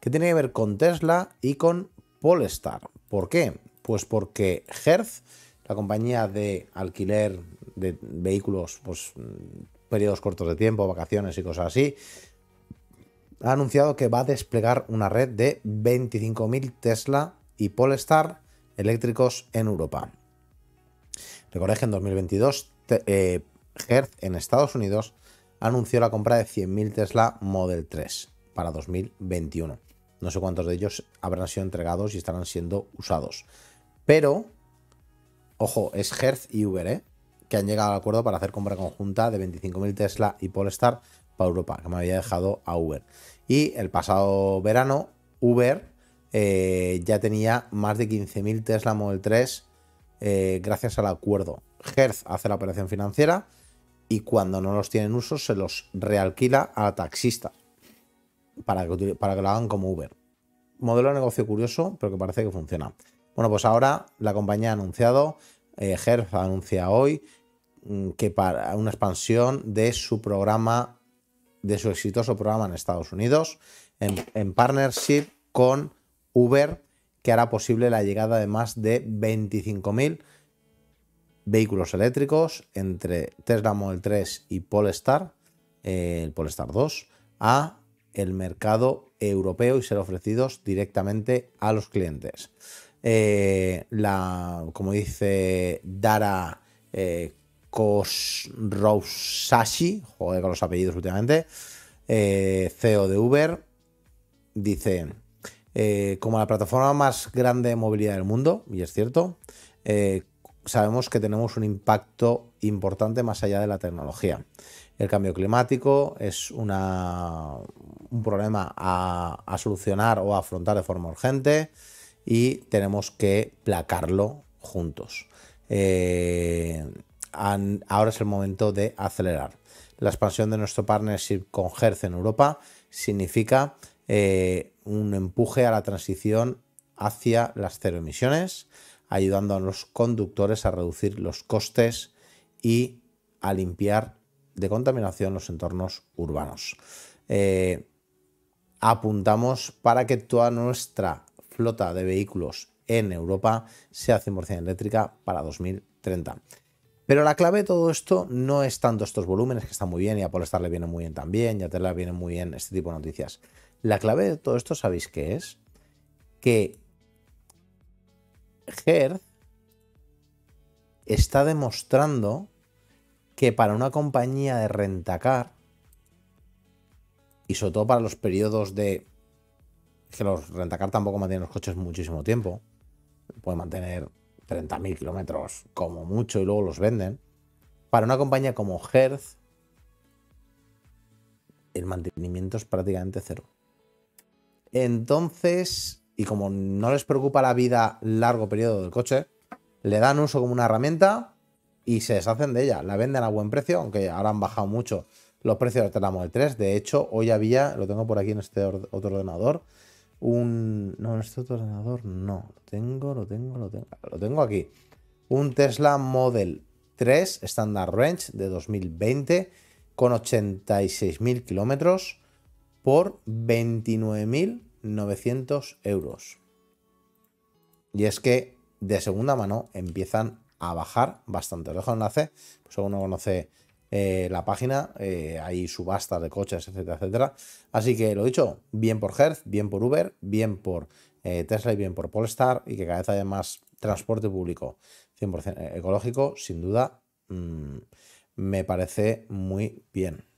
que tiene que ver con Tesla y con Polestar. ¿Por qué? Pues porque Hertz, la compañía de alquiler de vehículos, pues periodos cortos de tiempo, vacaciones y cosas así, ha anunciado que va a desplegar una red de 25.000 Tesla y Polestar eléctricos en Europa. Recordad que en 2022 Hertz en Estados Unidos anunció la compra de 100.000 Tesla Model 3 para 2021. No sé cuántos de ellos habrán sido entregados y estarán siendo usados. Pero, ojo, es Hertz y Uber, que han llegado al acuerdo para hacer compra conjunta de 25.000 Tesla y Polestar para Europa, que me había dejado a Uber. Y el pasado verano, Uber ya tenía más de 15.000 Tesla Model 3 gracias al acuerdo. Hertz hace la operación financiera y cuando no los tiene en uso se los realquila a taxistas para que lo hagan como Uber. Modelo de negocio curioso, pero que parece que funciona. Bueno, pues ahora la compañía ha anunciado, Hertz anuncia hoy que para una expansión de su programa, de su exitoso programa en Estados Unidos, en partnership con Uber, que hará posible la llegada de más de 25.000 vehículos eléctricos entre Tesla Model 3 y Polestar, el Polestar 2, a el mercado europeo y ser ofrecidos directamente a los clientes. Como dice Dara Khosrowshahi, joder con los apellidos últimamente, CEO de Uber, dice, como la plataforma más grande de movilidad del mundo, y es cierto, sabemos que tenemos un impacto importante más allá de la tecnología. El cambio climático es un problema a solucionar o a afrontar de forma urgente y tenemos que placarlo juntos. Ahora es el momento de acelerar. La expansión de nuestro partnership con Hertz en Europa significa un empuje a la transición hacia las cero emisiones, ayudando a los conductores a reducir los costes y a limpiar de contaminación los entornos urbanos. Apuntamos para que toda nuestra flota de vehículos en Europa sea 100% eléctrica para 2030. Pero la clave de todo esto no es tanto estos volúmenes, que están muy bien, y a Polestar le viene muy bien también, y a Tesla le viene muy bien este tipo de noticias. La clave de todo esto, ¿sabéis qué es? Que Hertz está demostrando que para una compañía de rentacar, y sobre todo para los periodos de que los rentacar tampoco mantienen los coches muchísimo tiempo, pueden mantener 30.000 kilómetros como mucho y luego los venden. Para una compañía como Hertz, el mantenimiento es prácticamente cero. Entonces, y como no les preocupa la vida largo periodo del coche, le dan uso como una herramienta y se deshacen de ella. La venden a buen precio, aunque ahora han bajado mucho los precios de Tesla Model 3. De hecho, hoy había, lo tengo por aquí en este otro ordenador, no, en este otro ordenador no, lo tengo aquí. Un Tesla Model 3 Standard Range de 2020 con 86.000 kilómetros por 29.900 euros. Y es que de segunda mano empiezan a bajar bastante. Os dejo el enlace, pues si uno conoce la página, hay subastas de coches, etcétera, etcétera. Así que lo dicho, bien por Hertz, bien por Uber, bien por Tesla y bien por Polestar, y que cada vez haya más transporte público 100% ecológico, sin duda, me parece muy bien.